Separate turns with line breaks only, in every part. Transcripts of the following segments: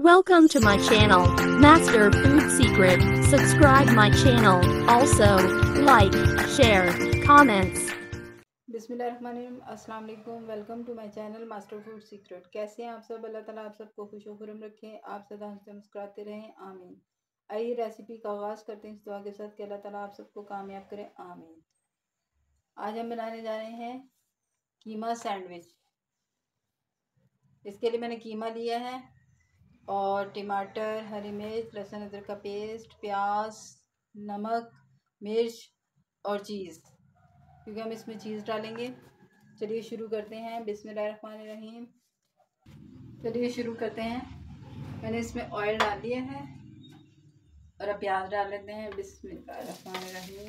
Welcome to my channel, Master Food Secret. Subscribe my channel. Also, like, share, comments.
बिस्मिल्लाहिर्रहमानिर्रहीम, अस्सलाम वालेकुम। Welcome to my channel master food secret. कैसे हैं आप सब? अल्लाह ताला आप सबको खुश व खुरम रखें, आप सदा हंसते मुस्कुराते रहें, आमीन। आइए रेसिपी का आगाज़ करते हैं इस दुआ के साथ कि अल्लाह ताला आप सबको कामयाब करें, आमीन। आज हम बनाने जा रहे हैं कीमा सैंडविच। इसके लिए मैंने कीमा लिया है और टमाटर, हरी मिर्च, लहसुन अदरक का पेस्ट, प्याज, नमक, मिर्च और चीज़, क्योंकि हम इसमें चीज़ डालेंगे। चलिए शुरू करते हैं। बिस्मिल्लाहिर्रहमानिर्रहीम। चलिए शुरू करते हैं। मैंने इसमें ऑयल डाल दिया है और अब प्याज डाल लेते हैं। बिस्मिल्लाहिर्रहमानिर्रहीम।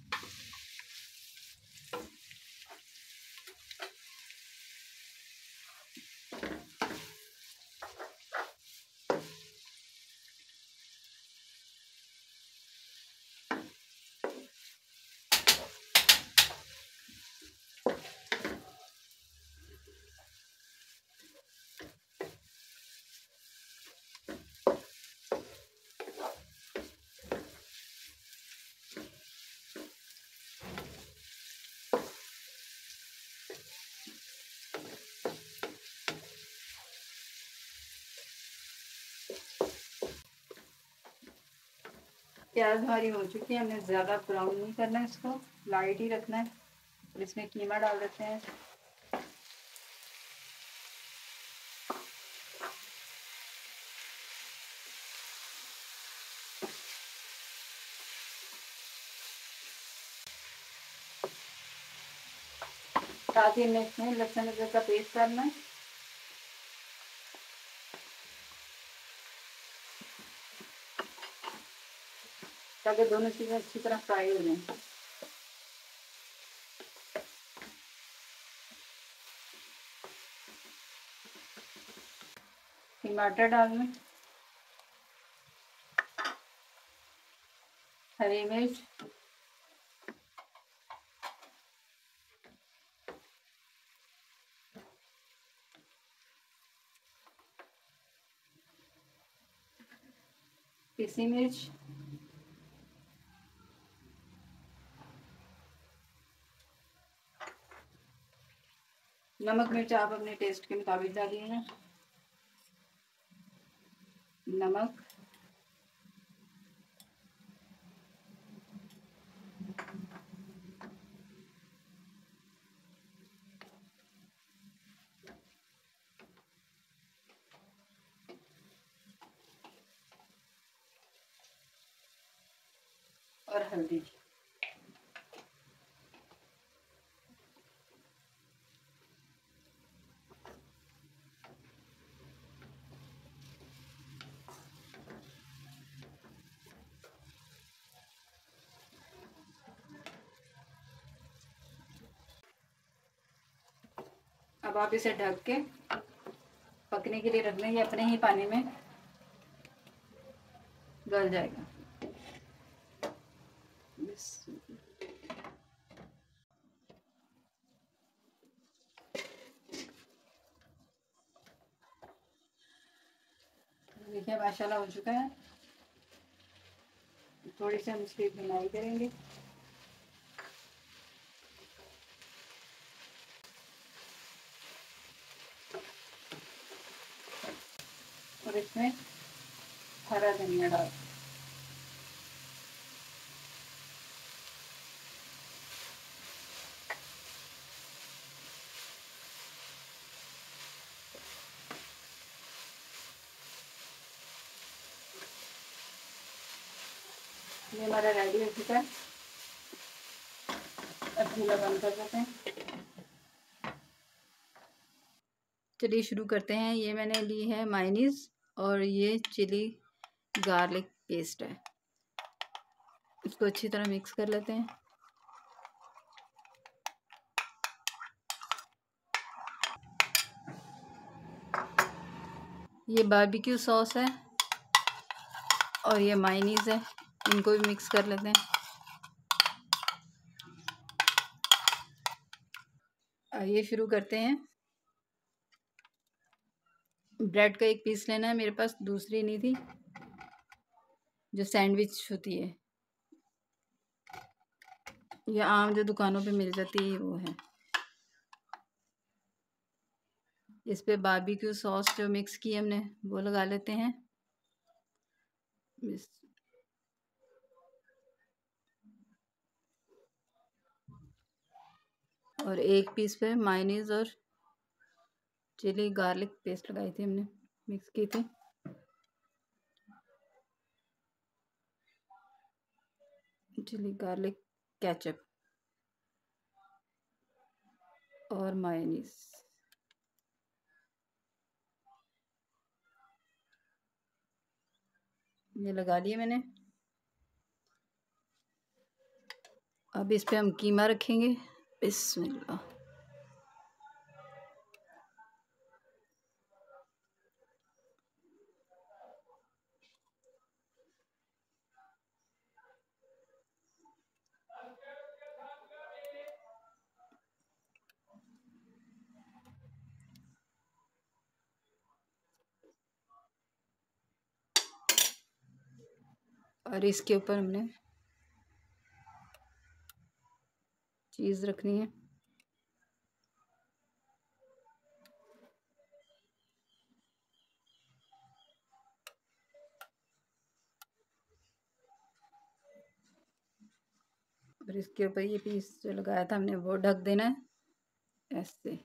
प्याज हमारी हो चुकी है। हमने ज़्यादा ब्राउन नहीं करना है, इसको लाइट ही रखना है। और इसमें कीमा डाल देते हैं। साथ ही हमें इसमें लहसुन अदरक का पेस्ट डालना है। ताकि दोनों चीज़ें अच्छी तरह फ्राई हो जाएं। टमाटर डालना, हरी मिर्च, पिसी मिर्च, नमक मिर्च आप अपने टेस्ट के मुताबिक डालिए। नमक, और हल्दी। अब आप इसे ढक के पकने के लिए रख दें, ये अपने ही पानी में गल जाएगा। देखिए माशाल्लाह हो चुका है। थोड़ी सी हम इसकी भुनाई करेंगे। और इसमें हरा धनिया डाल, ये हमारा रेडी हो चुका है। अब चूल्हा बंद कर देते हैं। चलिए शुरू करते हैं। ये मैंने ली है मायोनीज और ये चिली गार्लिक पेस्ट है। इसको अच्छी तरह मिक्स कर लेते हैं। ये बारबेक्यू सॉस है और ये मायोनीज है, इनको भी मिक्स कर लेते हैं। आइए शुरू करते हैं। ब्रेड का एक पीस लेना है, मेरे पास दूसरी नहीं थी जो सैंडविच होती है, ये आम जो दुकानों पे मिल जाती है वो है। इस पे बारबेक्यू सॉस जो मिक्स की हमने वो लगा लेते हैं। और एक पीस पे मायोनीज और चिली गार्लिक पेस्ट लगाई थी हमने, मिक्स की थी। चिली गार्लिक केचप और मायोनीज, ये लगा लिए मैंने। अब इस पे हम कीमा रखेंगे। बिस्मिल्लाह। और इसके ऊपर हमने चीज़ रखनी है। और इसके ऊपर ये पीस जो लगाया था हमने वो ढक देना है ऐसे,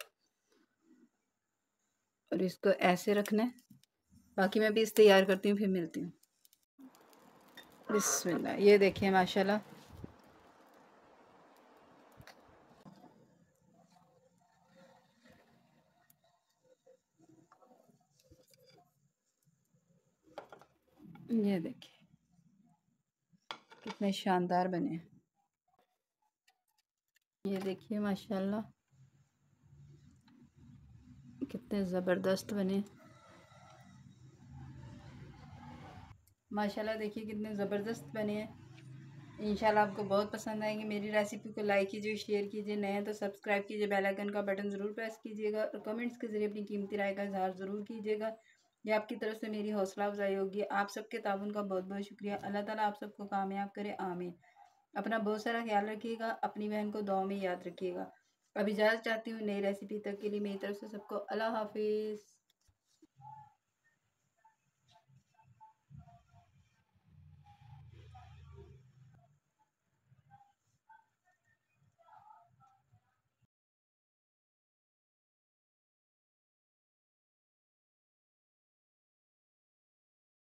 और इसको ऐसे रखना है। बाकी मैं पीस तैयार करती हूँ, फिर मिलती हूँ। बिस्मिल्लाह। ये देखिए माशाल्लाह, ये देखिए कितने शानदार बने हैं। ये देखिए माशाल्लाह कितने ज़बरदस्त बने। माशाल्लाह देखिए कितने ज़बरदस्त बने हैं। इंशाल्लाह आपको बहुत पसंद आएंगे। मेरी रेसिपी को लाइक कीजिए, शेयर कीजिए, नए हैं तो सब्सक्राइब कीजिए, बेल आइकन का बटन ज़रूर प्रेस कीजिएगा और कमेंट्स के ज़रिए अपनी कीमती राय का इजहार ज़रूर कीजिएगा। ये आपकी तरफ से मेरी हौसला अफजाई होगी। आप सबके ताउन का बहुत बहुत शुक्रिया। अल्लाह ताला आप सबको कामयाब करे, आमीन। अपना बहुत सारा ख्याल रखिएगा, अपनी बहन को दुआ में याद रखिएगा। अब इजाज़त चाहती हूँ नई रेसिपी तक के लिए। मेरी तरफ से सबको अल्लाह हाफिज़।